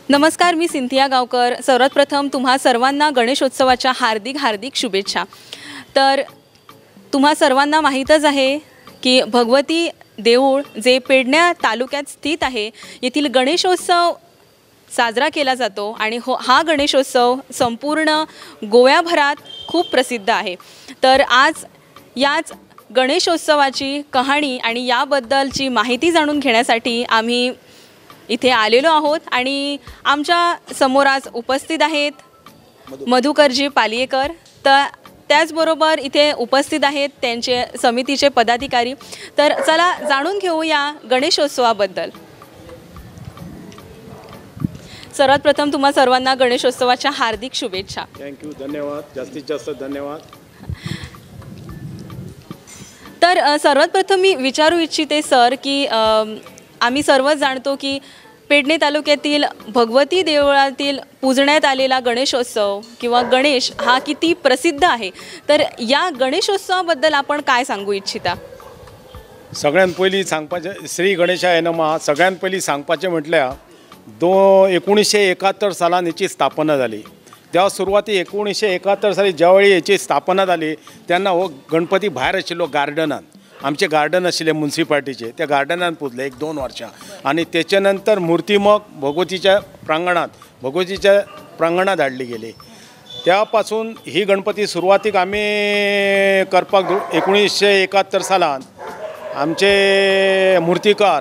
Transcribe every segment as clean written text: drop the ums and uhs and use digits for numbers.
नमस्कार, मी सिंथिया गावकर। सर्वात प्रथम तुम्हा सर्वांना गणेशोत्सवाच्या हार्दिक शुभेच्छा। तर तुम्हा सर्वांना माहीतच आहे की भगवती देऊळ जे पेडण्या तालुक्यात स्थित आहे, येथील गणेशोत्सव साजरा केला जातो आणि हा गणेशोत्सव संपूर्ण गोव्याभरात खूप प्रसिद्ध आहे। तर आज याच गणेशोत्सवाची कहाणी आणि याबद्दलची माहिती जाणून घेण्यासाठी आम्ही इथे आलेलो आहोत आणि आमच्या समोर आज उपस्थित आहेत मधुकरजी पालियेकर। तर त्याचबरोबर इथे उपस्थित आहेत त्यांचे समितीचे पदाधिकारी। तर चला जाणून घेऊ या गणेशोत्सवाबद्दल। सर्वात प्रथम तुम्हा सर्वांना गणेशोत्सवाच्या हार्दिक शुभेच्छा। थँक्यू, धन्यवाद, जास्तीत जास्त धन्यवाद। तर सर्वात प्रथम मी विचारू इच्छिते सर की आम्ही सर्वच जाणतो की पेडणे तालुक्यातील भगवती देवळातील पूजण्यात आलेला गणेशोत्सव किंवा गणेश हा किती प्रसिद्ध आहे। तर या गणेशोत्सवाबद्दल आपण काय सांगू इच्छिता? सगळ्यात पहिली सांगपाचें श्री गणेशाय नमः। सगळ्यात पहिली सांगपाचें म्हटल्यार 1971 सालान हेची स्थापना जाली। तेव्हा सुरवाती 1971 साली ज्यावेळी हेची स्थापना जाली तेन्ना हो गणपती भायर आशिल्लो गार्डनान। आमचे गार्डन आशिल्ले म्युनिसिपालिटीचे, त्या गार्डनान पुजले 1-2 वर्सां आणि त्याच्या नंतर मूर्ती मग भगवतीच्या प्रांगणात हाडली गेली। त्यापासून ही गणपती सुरवातीक आम्ही करपाक 1971 सालान आमचे मूर्तिकार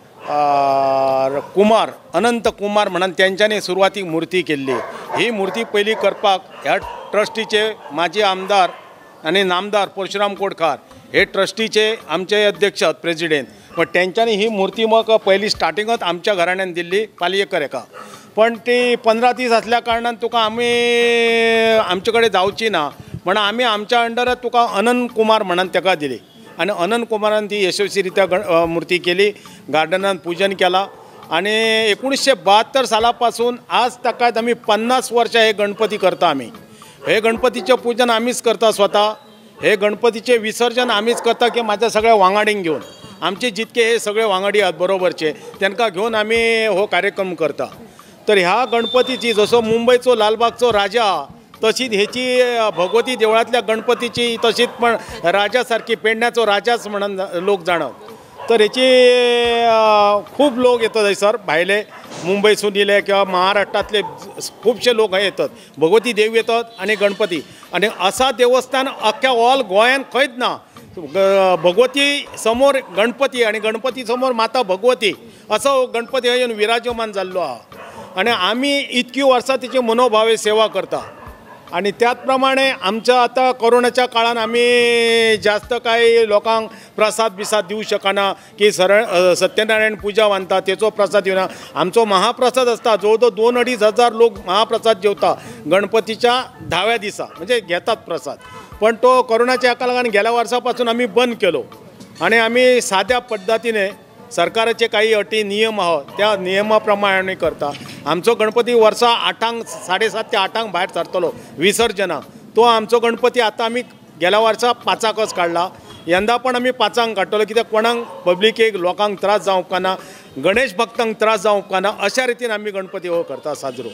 कुमार अनंत कुमार म्हणून त्यांच्यानी सुरवातीक मूर्ती केल्ली। ही मूर्ती पहिली करपाक ह्या ट्रस्टीचे माजी आमदार आणि नामदार परशुराम कोडकार हे ट्रस्टीचे आमचे अध्यक्ष प्रेसिडेंट, पण त्यांच्यानी ही मूर्ती मग पहिली स्टार्टिंगच आमच्या घराण्यान दिल्ली पालयेकर एका। पण ती 15 दीस असल्या कारणान तुका आम्ही आमचे कडेन जावची ना म्हणून आम्ही आमच्या अंडरात तुका अनंत कुमार म्हणून ताका दिली आणि अनंत कुमारान ती यशस्वीरित्या मूर्ती केली, गार्डनात पूजन केला आणि 1972 सालापासून आज ताकात आम्ही 50 वर्षां हे गणपती करता। आम्ही हे गणपतीचे पूजन आम्हीच करता स्वतः, हे गणपतीचे विसर्जन आम्हीच करता की माझ्या सगळ्या वांगडींक घेऊन आमचे जितके हे सगळे वांगडी आहेत बरोबरचे त्यांना घेऊन आम्ही हो कार्यक्रम करता। तर ह्या गणपतीची जसो मुंबईचो लालबागचो राजा तशीच हेची भगवती देवळातल्या गणपतीची तशीच पण राजा सारखी पेडण्याचो राजाच म्हणून लोक जाणत। तर हेची खूप लोक येतात थंयसर भायले मुंबईसून येले किंवा महाराष्ट्रातले खूपशे लोक येतात, भगवती देव येतात आणि गणपती आणि असा देवस्थान अख्ख्या ऑल गोंयान खंयच ना। भगवती समोर गणपती आणि गणपती समोर माता भगवती असो गणपती येऊन विराजमान जाल्लो आहा आणि आम्ही इतकी वर्सां तिची मनोभावे सेवा करता। आणि त्याचप्रमाणे आमच्या आता कोरोनाच्या काळात आम्ही जास्त काही लोकांक प्रसाद बिसाद दिवू शकना की सत्यनारायण पूजा बांधता त्याचो प्रसाद दिवना। आमचो महाप्रसाद असता जवळजवळ 2-2.5 हजार लोक महाप्रसाद जेवता गणपतीच्या 10व्या दिसा म्हणजे घेतात प्रसाद। पण तो कोरोनाच्या एका लागून गेल्या वर्सापासून आम्ही बंद केलो आणि आम्ही साध्या पद्धतीने सरकाराचे काही अटी नियम आहोत त्या नियमाप्रमाणे करता। आमचो गणपती वर्सा 7:30 ते 8 भायर सरतलो विसर्जना। तो आमचो गणपती आता आम्ही गेल्या वर्सा 5च काढला, यंदा पण आम्ही 5 काडटलो कित्याक कोणाक पब्लिकेक लोकांक त्रास जावं उपकारना, गणेश भक्तांक त्रास जावं उपकारना अशा रितीन आम्ही गणपती हो करता साजरो।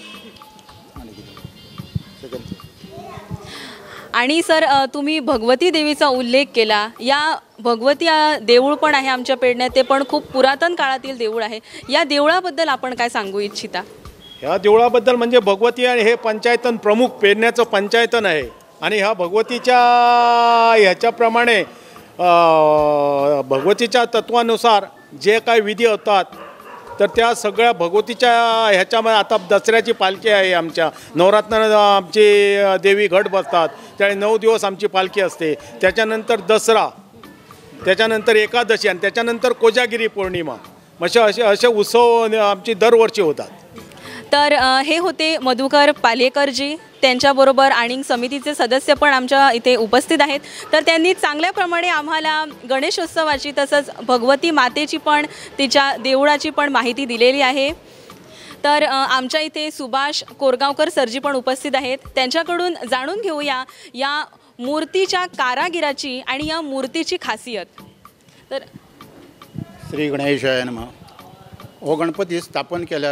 आणि सर तुम्ही भगवती देवीचा उल्लेख केला, या भगवती देऊळ पण आहे आमच्या पेडण्यात, ते पण खूप पुरातन काळातील देऊळ आहे। या देवळाबद्दल आपण काय सांगू इच्छिता? ह्या देवळाबद्दल म्हणजे भगवती आणि हे पंचायतन प्रमुख पेडण्याचं पंचायतन आहे आणि ह्या भगवतीच्या ह्याच्याप्रमाणे भगवतीच्या तत्वानुसार जे काही विधी होतात तर त्या सगळ्या भगवतीच्या ह्याच्यामध्ये आता दसऱ्याची पालखी आहे, आमच्या नवरात्रानं आमची देवी घट बसतात त्यावेळी 9 दिवस आमची पालखी असते, त्याच्यानंतर दसरा, त्याच्यानंतर एकादशी आणि त्याच्यानंतर कोजागिरी पौर्णिमा असे उत्सव आमची दरवर्षी होतात। तर हे होते मधुकर पालेकरजी, त्यांच्याबरोबर आणि समितीचे सदस्य पण आमच्या इथे उपस्थित आहेत। तर त्यांनी चांगल्या प्रमाणे आम्हाला गणेशोत्सवाची तसंच भगवती मातेची पण तिच्या देवळाची पण माहिती दिलेली आहे। तर आमच्या इथे सुभाष कोरगावकर सरजी पण उपस्थित आहेत, त्यांच्याकडून जाणून घेऊया या मूर्तीच्या कारागिराची आणि या मूर्तीची खासियत। तर श्री गणेशाय नमः। हो गणपती स्थापन केल्यार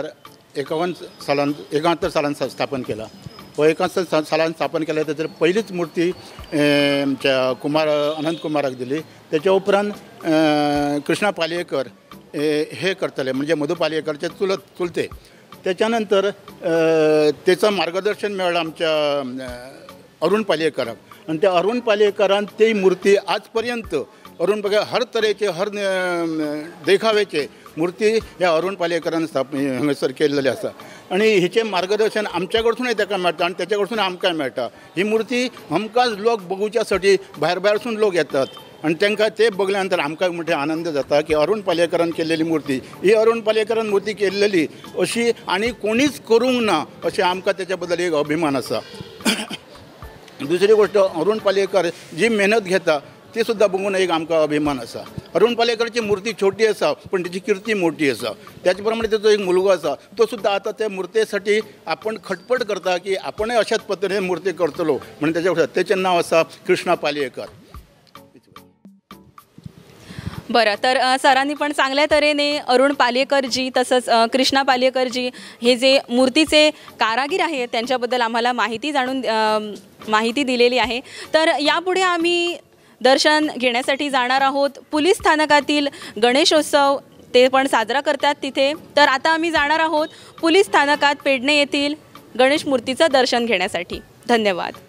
एकाहत्तर सालान स्थापन केला व 71 सालान स्थापन केल्या त्याची पहिलीच मूर्ती आमच्या अनंत कुमाराक दिली. त्याच्या उपरांत कृष्णा पालयेकर हे करतले म्हणजे मधु पालयेकरचे चुलते. त्याच्यानंतर त्याचं मार्गदर्शन मिळालं आमच्या अरुण पालयेकराक आणि त्या अरुण पालयेकरान ती मूर्ती आजपर्यंत अरुण बघा हर तरेचे हर देखावेचे मूर्ती ह्या अरुण पालयेकरान हांगासर केल्लेली आसा आणि हिचे मार्गदर्शन आमच्याकडसूनय ताका मेळटा आणि त्याच्याकडसून आमकां मेळटा. ही मूर्ती हमखास लोक बघूच्यासाठी भायरसून लोक येतात आणि तांकां ते बघल्या नंतर आमकां मोठे आनंद जाता की अरुण पालयेकरान केल्लेली मूर्ती ही अरुण पालयेकरान मूर्ती केल्लेली अशी आणि कोणीच करूंक ना अशें आमकां त्याच्या बद्दल एक अभिमान आसा. दुसरी गोष्ट अरुण पालयेकर जी मेहनत घेता ती सुद्धा बघून एक आमकां अभिमान आसा. अरुण पालयेकरची मूर्ती छोटी आसा पण त्याची कीर्ती मोठी आसा. त्याच प्रमाणे त्याचो एक मुलगो आसा तो सुद्धा आता त्या मूर्तेसाठी आपण खटपट करता की आपणय अशाच पद्धतीने मूर्ती करतलो म्हणून त्याचें नाव आसा कृष्णा पालयेकर. बरं, तर सरांनी पण चांगल्या तऱ्हेने अरुण पालयेकरजी तसंच कृष्णा पालयेकरजी हे जे मूर्तीचे कारागीर आहेत त्यांच्याबद्दल आम्हाला माहिती दिलेली आहे. तर यापुढे आम्ही दर्शन घेण्यासाठी जाणार आहोत पोलीस स्थानकातील गणेशोत्सव ते पण साजरा करतात तिथे. तर आता आम्ही जाणार आहोत पोलीस स्थानकात पेडणे येथील गणेश मूर्तीचं दर्शन घेण्यासाठी. धन्यवाद.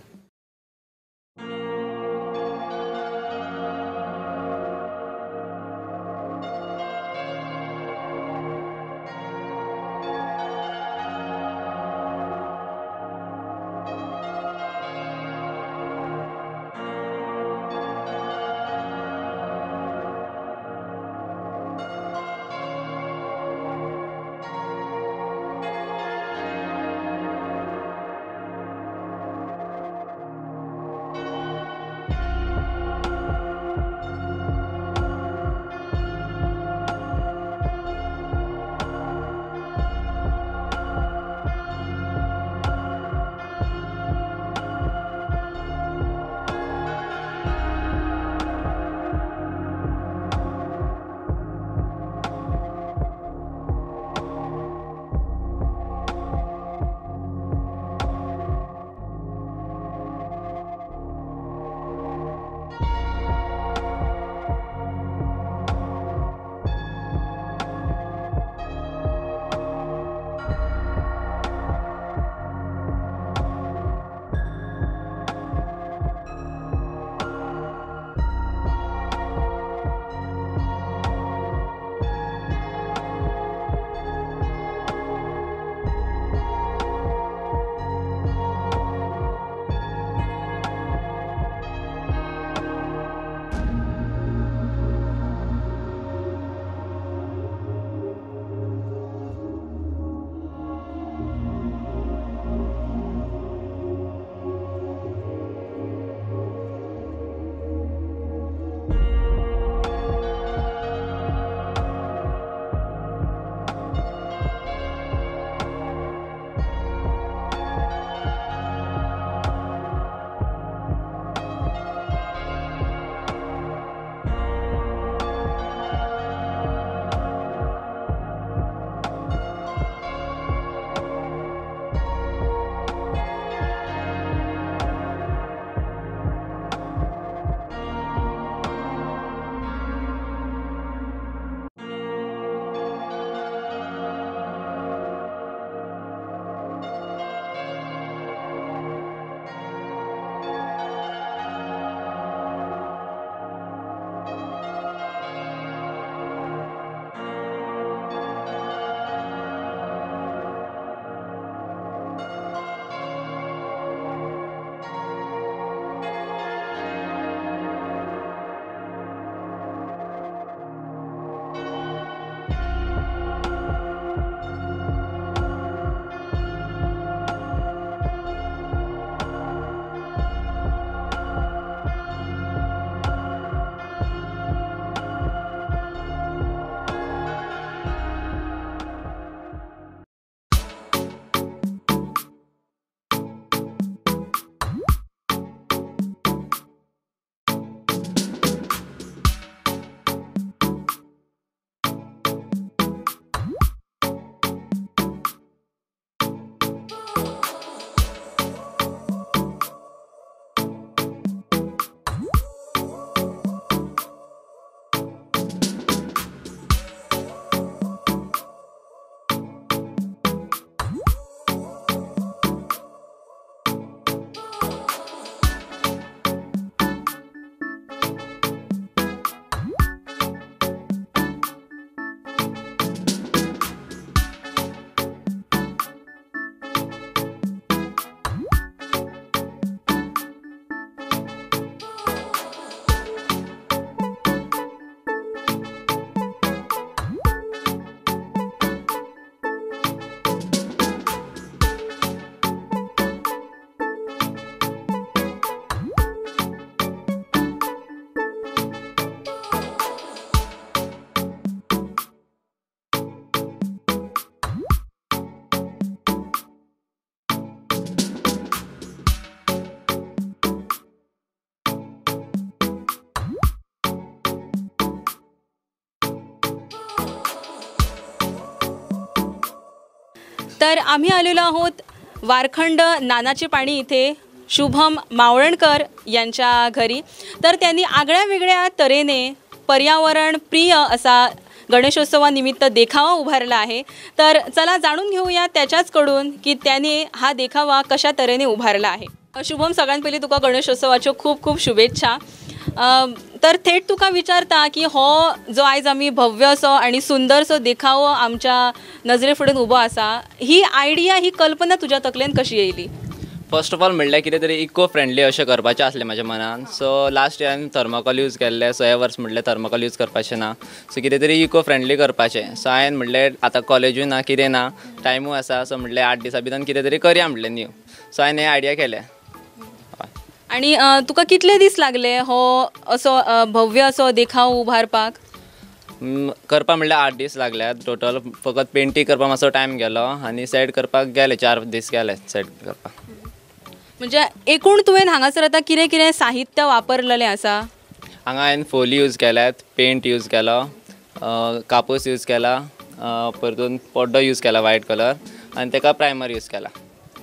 तर आम्ही आलेलो आहोत वारखंड नानाचे पाणी इथे शुभम मावळणकर यांच्या घरी. तर त्यांनी आगळ्या वेगळ्या तऱ्हेने पर्यावरण प्रिय असा गणेशोत्सवानिमित्त देखावा उभारला आहे. तर चला जाणून घेऊया त्याच्याचकडून की त्याने हा देखावा कशा तऱ्हेने उभारला आहे. शुभम, सगळ्यात पहिले तुका गणेशोत्सवाच्यो खूप खूप शुभेच्छा. तर थेट तुका विचारता की हो जो आयज आमी भव्य असो आणि सुंदरसो देखावो आमच्या नजरे फुडें उबो आसा, ही आयडिया, ही कल्पना तुज्या तकलेन कशी येयली? फर्स्ट ऑफ ऑल म्हणल्यार कितें तरी इको फ्रेंडली अशें करपाचें आसलें म्हाज्या मनान. सो लास्ट इयर हांवें थर्मोकॉल यूज केल्ले. सो हे वर्स म्हणलें थर्मोकॉल यूज करपाचें ना. सो कितें तरी इको फ्रेंडली करपाचें. सो हांवें म्हणलें आतां कॉलेजूय ना, कितें ना, टायमूय आसा. सो म्हणलें 8 दिसां भितर कितें तरी करया म्हणलें न्यू. सो हांवें हें आयडिया केलें. आणि तुका कितले दीस लागले हो असो भव्य असो देखाव उभारपाक? करपाक म्हणल्यार 8 दीस लागल्यात टोटल. फकत पेंटींग करपाक मातसो टायम गेलो आनी सेट करपाक गेले 4 दीस गेले सेट करपाक. म्हणजे एकूण तुवें हांगासर आतां कितें कितें साहित्य वापरलेलें आसा? हांगा हांवें फोली यूज केल्यात, पेंट यूज केलो, कापूस यूज केला, परतून पड्डो यूज केला व्हायट कलर आनी ताका प्रायमर यूज केला.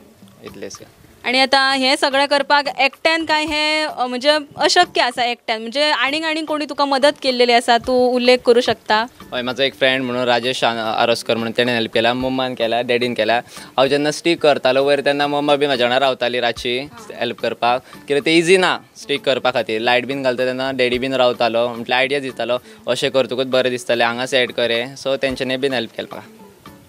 इतलेच. आणि आता हे सगळें करपाक एकट्यान काय हे म्हणजे अशक्य आसा एकट्यान? म्हणजे आनीक कोणी तुका मदत केल्लेली आसा, तूं उल्लेख करूं शकता? हय, म्हाजो एक फ्रेंड म्हणून राजेश आरोसकर म्हणून तेणें हेल्प केला. मम्मान केला, डॅडीन केला. हांव जेन्ना स्टीक करतालो वयर तेन्ना मम्मा बी म्हाज्या वांगडा रावताली रातची हेल्प करपाक. कित्याक तें इजी ना स्टीक करपा खातीर. लायट बीन घालता तेन्ना डॅडी बीन रावतालो, म्हटल्यार आयडिया दितालो अशें करतकूच बरें दिसतालें, हांगा सेट करे. सो तेंच्यांनी बीन हेल्प केला म्हाका.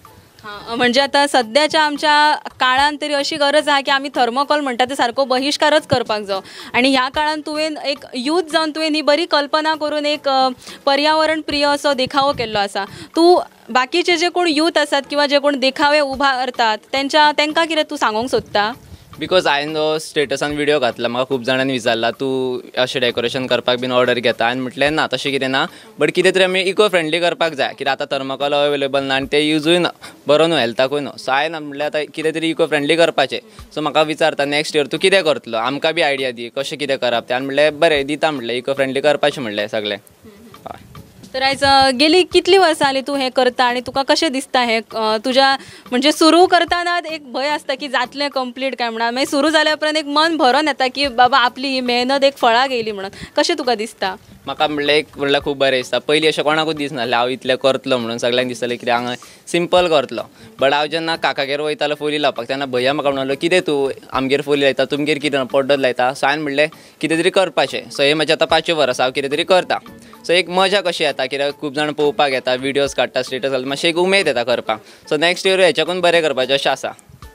हां, म्हणजे आता सध्याच्या आमच्या काळान तरी अशी गरज आहे की आम्ही थर्मोकॉल म्हणटा ते सारको बहिष्कारच करपाक जाय. आणि ह्या काळान तुवें एक यूथ जावन तुवें ही बरी कल्पना करून एक पर्यावरण प्रिय असो देखावो केल्लो आसा. तूं बाकीचे जे कोण यूथ आसात किंवा जे कोण देखावे उभारतात तांकां कितें तूं सांगूंक सोदता? बिकॉज हांवें जो स्टेटसान व्हिडिओ घातला, म्हाका खूब जाणांनी विचारला तूं अशें डेकोरेशन करपाक बीन ऑर्डर घेता. हांवें म्हटलें ना, तशें कितें ना, बट कितें तरी आमी इको फ्रेंडली करपाक जाय. कित्याक आतां थर्मोकॉल अवेलेबल ना आनी ते यूजूय ना, बरो न्हू हेल्थाकूय न्हू. सो हांवें म्हटलें आतां कितें तरी इको फ्रेंडली करपाचें. सो म्हाका विचारता नेक्स्ट इयर तूं कितें करतलो, आमकां बी आयडिया दी कशें कितें करप तें. हांवें म्हणलें बरें दिता, म्हणलें इको फ्रेंडली करपाचें म्हणलें सगळें. हय. तर आयज गेली कितली वर्सां जालीं तूं हें करता आणि तुका कशें दिसता हें तुज्या म्हणजे सुरू करताना एक भंय आसता की जातलें कंप्लीट काय म्हणून, मागीर सुरू जाल्या उपरांत एक मन भरून येता की बाबा आपली ही मेहनत एक फळां गेली म्हणून. कशें तुका दिसता? म्हाका म्हणल्यार खूब बरें दिसता. पयलीं अशें कोणाकूच दिसनासलें हांव इतलें करतलो म्हणून. सगळ्यांक दिसतालें कितें हांगा सिंपल करतलो. बट हांव जेन्ना काकागेर वयतालो फोली लावपाक तेन्ना भैया म्हाका म्हणलो कितें तूं आमगेर फोली लायता, तुमगेर कितें पड्डो लायता. सो हांवें म्हणलें कितें तरी करपाचें. सो हें म्हजें आतां 5वें वर्स हांव कितें तरी करता. सो एक मजा कशी येता कित्याक खूब जाण पळोवपाक येता, विडियोज काडटा, स्टेटस घालता, मातशी एक उमेद येता करपाक. सो नेक्स्ट इयर हेच्याकून बरें करपाचें अशें आसा.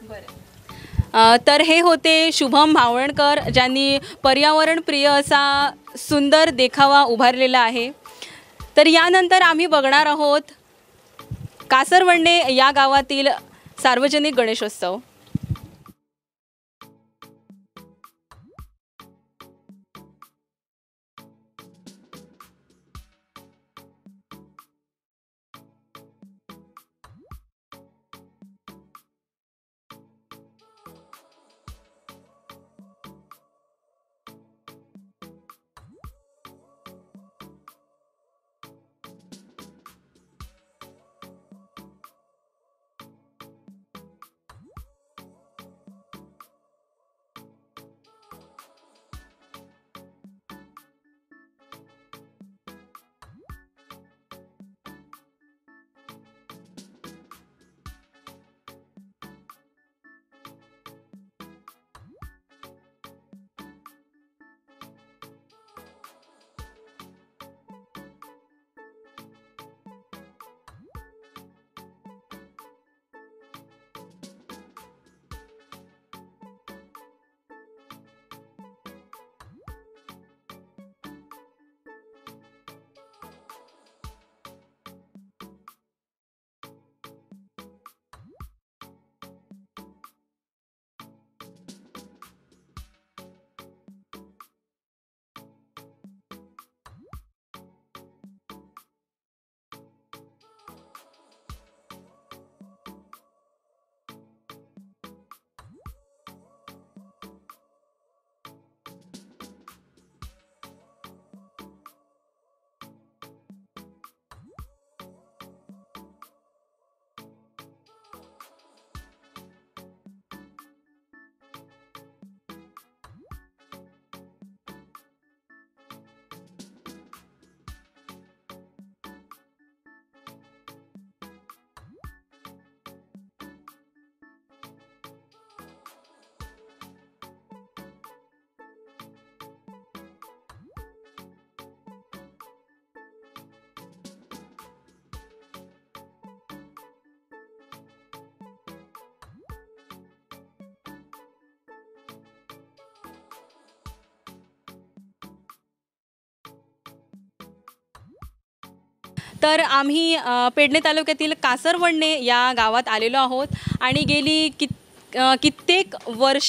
तर हे होते शुभम मावळणकर ज्यांनी पर्यावरण प्रिय असा सुंदर देखावा उभारलेला आहे. तर यानंतर आम्ही बघणार आहोत कासरवंडे या गावातील सार्वजनिक गणेशोत्सव. तर आम्ही पेडणे तालुक्यातील कासरवडणे या गावात आलेलो आहोत आणि गेली कित्येक वर्ष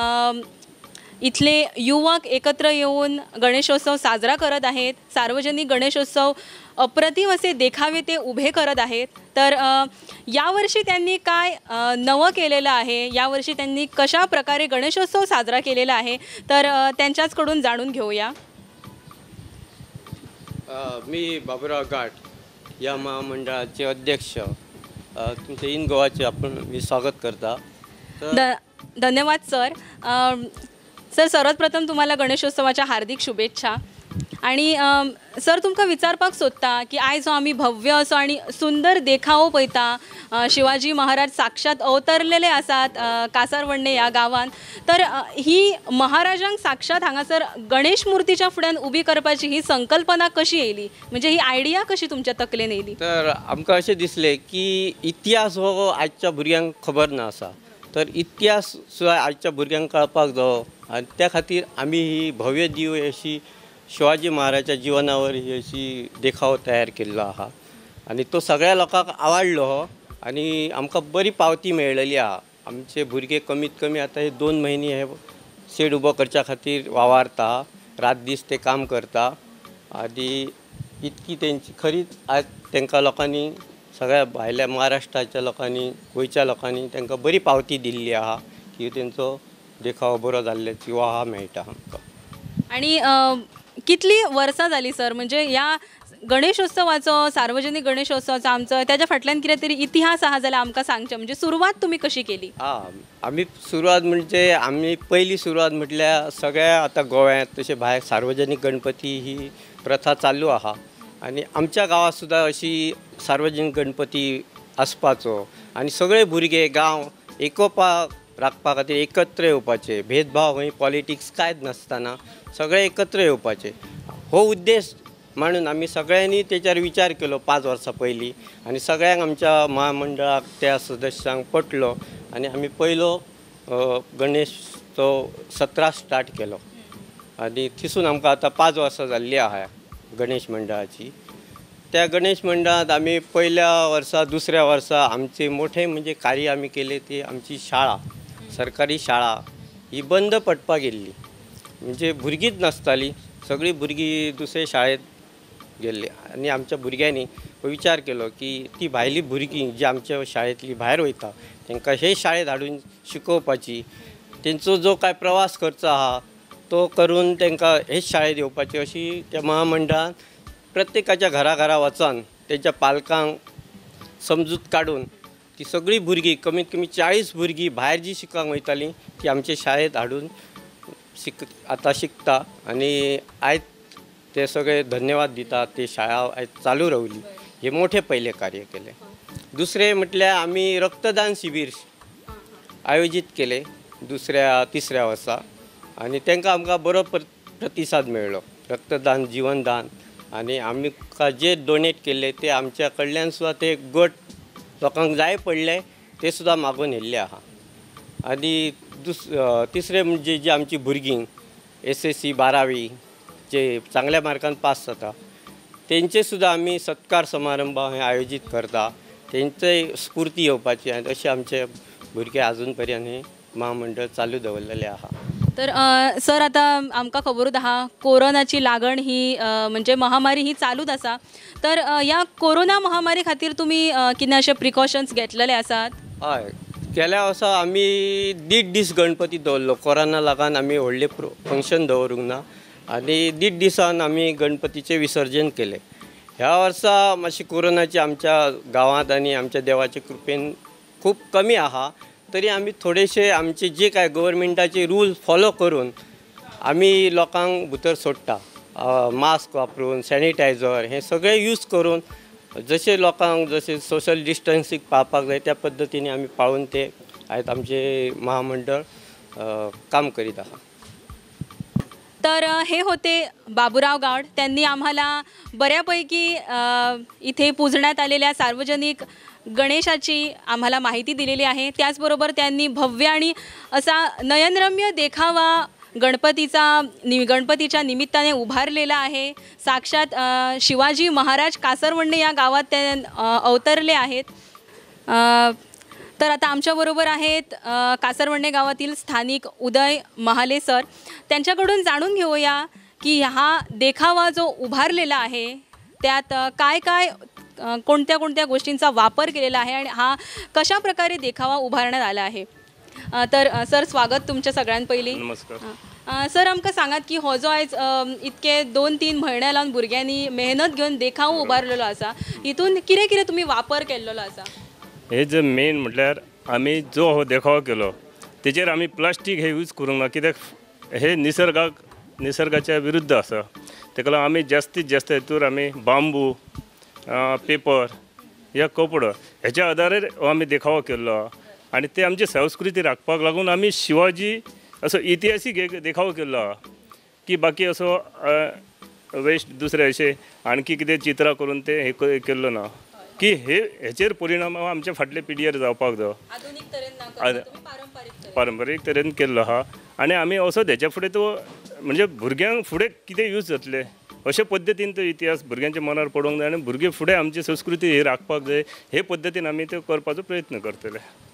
इथले युवक एकत्र येऊन गणेशोत्सव साजरा करत आहेत. सार्वजनिक गणेशोत्सव अप्रतिम असे देखावे ते उभे करत आहेत. तर यावर्षी त्यांनी काय नवं केलेलं आहे, यावर्षी त्यांनी कशा प्रकारे गणेशोत्सव साजरा केलेला आहे, तर त्यांच्याचकडून जाणून घेऊया. मी बाबूराव गाठ या महामंडळाचे अध्यक्ष. तुमचे इन गोवाचे मी स्वागत करता. धन्यवाद सर. सर सर्वात प्रथम तुम्हाला गणेशोत्सवाच्या हार्दिक शुभेच्छा. आणि सर तुमका विचारपाक सोदता की आयज आम्ही भव्य असो आणि सुंदर देखावो पळयता. शिवाजी महाराज साक्षात अवतरलेले आसात कासारवडणे या गावात. तर ही महाराजांक साक्षात हांगासर गणेश मूर्तीच्या फुड्यान उभी करपाची ही संकल्पना कशी येयली, म्हणजे ही आयडिया कशी तुमच्या तकलेन येयली? तर आमकां अशें दिसलें की इतिहास हो आजच्या भुरग्यांक खबर ना आसा, तर इतिहास सुद्दां आजच्या भुरग्यांक कळपाक जावो आनी त्या खातीर आमी ही भव्य दिव अशी शिवाजी महाराजाच्या जीवनावर ही अशी देखावो तयार केल्लो आहा आणि तो सगळ्या लोकांक आवडलो आणि आमकां बरी पावती मेळलेली आहा. आमचे भुरगे कमीत कमी आता हे 2 महिने हे शेड उबो करच्या खातीर वावरता, रात दीस ते काम करता आणि इतकी त्यांची खरीच आज तांकां लोकांनी सगळ्या भायल्या महाराष्ट्राच्या लोकांनी गोंयच्या लोकांनी तांकां बरी पावती दिल्ली आहा की तेंचो देखावो बरो जाल्ल्याची वाह मेळटा आमकां. आणि कितली वर्सां जाली सर, म्हणजे या गणेशोत्सवाचो सार्वजनिक गणेशोत्सवाचो आमचो त्याच्या फाटल्यान कितें तरी इतिहास आहा जाल्यार आमकां सांगचें, म्हणजे सुरवात तुम्ही कशी केली? आमी सुरवात म्हणजे आमी पयली सुरवात म्हटल्यार सगळ्या आता गोव्यात तशें भायर सार्वजनिक गणपती ही प्रथा चालू आहा आणि आमच्या गांवांत सुद्दां अशी सार्वजनिक गणपती आसपाचो आणि सगळे भुरगे गांव एकोपाक राखपा खातीर एकत्र येवपाचे, भेदभाव खंय पॉलिटिक्स कांयच नासतना सगळे एकत्र येवपाचे हो उद्देश म्हणून आमी सगळ्यांनी तेचेर विचार केलो 5 वर्सां पयलीं आणि सगळ्यांक आमच्या महामंडळाक त्या सदस्यांक पटलो आणि आमी पयलो गणेशचो 17 स्टार्ट केलो आणि थिसून आमकां आतां 5 वर्सां जाल्लीं आहा गणेश मंडळाची. त्या गणेश मंडळात आमी पहिल्या वर्सा दुसऱ्या वर्सा आमचे मोठे म्हणजे कार्य आमी केले ते आमची शाळा, सरकारी शाळा ही बंद पडपाक गेल्ली, म्हणजे भुरगींच नासताली, सगळीं भुरगीं दुसरे शाळेत गेल्ली आणि आमच्या भुरग्यांनी विचार केलो की ती भायली भुरगीं जी आमच्या शाळेंतली भायर वयता तांकां हे शाळेत हाडून शिकोवपाची, तेंचो जो काय प्रवास खर्च आहा तो करून तांकां हेच शाळेत येवपाची अशी त्या महामंडळान प्रत्येकाच्या घरा वचून त्यांच्या पालकांक समजूत काढून ती सगळी भुरगीं कमीत कमी 40 भुरगीं भायर जी शिकांक वयतालीं ती आमच्या शाळेत हाडून आता शिकता आणि आयज ते सगळे धन्यवाद दिता. ते शाळा आयज चालू रावली, हे मोठे पहिले कार्य केले. दुसरे म्हटल्यार आमी रक्तदान शिबीर आयोजीत केले दुसऱ्या तिसऱ्या वर्सा आणि तांकां आमकां बरो प्रतिसाद मेळ्ळो. रक्तदान, जीवनदान आणि आमकां जे डोनेट केले ते आमच्या कडल्यान सुद्दां ते गट लोकांक जाय पडले ते सुद्दां मागून येयल्ले आहा. आणि तिसरे म्हणजे जी आमची भुरगीं SSC 12वी जे चांगल्या मार्कान पास जाता तेंचे सुद्दां आमी सत्कार समारंभ हे आयोजीत करता, तेंचे स्फूर्ती येवपाची आनी अशें आमचे भुरगे अजून पर्यंत हे महामंडळ चालू दवरलेले आहा. तर सर आता आमकां खबरूच आहा कोरोनाची लागण ही म्हणजे महामारी ही चालूच आसा. तर या कोरोना महामारी खातीर तुम्ही कितें अशे प्रिकॉशन्स घेतलेले आसात? हय, गेल्या वर्सा आमी 1.5 दीस गणपती दवरलो. कोरोना लागून आमी व्हडले फंक्शन दवरूंक ना आणि 1.5 दिसान आमी गणपतीचे विसर्जन केले. ह्या वर्सा मातशी कोरोनाची आमच्या गांवांत आणि आमच्या देवाच्या कृपेन खूप कमी आहा, तरी आमी थोडेशे आमचे जे काय गव्हर्मेंटाचे रूल फॉलो करून आमी लोकांक भितर सोडटा. मास्क वापरून, सॅनिटायझर हे सगळे यूज करून जसे लोकांक जसे सोशल डिस्टन्सिंग पाळपाक जाय त्या पद्धतीने आमी पाळून ते आयज आमचे महामंडळ काम करीत आहा. तर हे होते बाबूराव गाड. त्यांनी आम्हाला बऱ्यापैकी इथे पूजण्यात आलेल्या सार्वजनिक गणेशाची आम्हाला माहिती दिलेली आहे. त्याचबरोबर त्यांनी भव्य आणि असा नयनरम्य देखावा गणपतीच्या निमित्ताने उभारलेला आहे. साक्षात शिवाजी महाराज कासरवंडे या गावात ते अवतरले आहेत. तर आता आमच्याबरोबर आहेत कासरवंडे गावातील स्थानिक उदय महाले सर. त्यांच्याकडून जाणून घेऊया की हा देखावा जो उभारलेला आहे त्यात काय काय कोणत्या कोणत्या गोष्टींचा वापर केलेला आहे आणि हा कशा प्रकारे देखावा उभारण्यात आला आहे. तर सर स्वागत तुमच्या सगळ्यां पहिली. नमस्कार सर आमकां सांगात की हो जो आयज इतके 2-3 म्हयने लावन भुरग्यांनी मेहनत घेवन देखावो उबारलेलो आसा हितून कितें कितें तुमी वापर केल्लो आसा. हे जे मेन म्हटल्यार आमी जो हो देखावो केलो तेजेर आमी प्लास्टीक हे यूज करूंक ना कित्याक हे निसर्गाच्या विरुद्ध आसा. तेका लागून आमी जास्तीत जास्त हेतूर आमी बांबू पेपर या कपडो हेच्या आदारार हो आमी देखावो केल्लो आनी ते आमची संस्कृती राखपाक लागून आमी शिवाजी असो इतिहासीक एक देखावो केल्लो आहा की बाकी असो वेस्ट दुसरे अशे आणखी कितें चित्रां करून ते हे केल्लो ना की हेचेर परिणाम आमच्या फाटल्या पिढयेर जावपाक जाय. पारंपारीक तरेन केल्लो आहा आनी आमी असो हेच्या फुडें तो म्हणजे भुरग्यांक फुडें कितें यूज जातले अशे पद्दतीन तो इतिहास भुरग्यांच्या मनार पडोवंक जाय आनी भुरगे फुडें आमची संस्कृती ही राखपाक जाय हे पद्दतीन आमी त्यो करपाचो प्रयत्न करतले.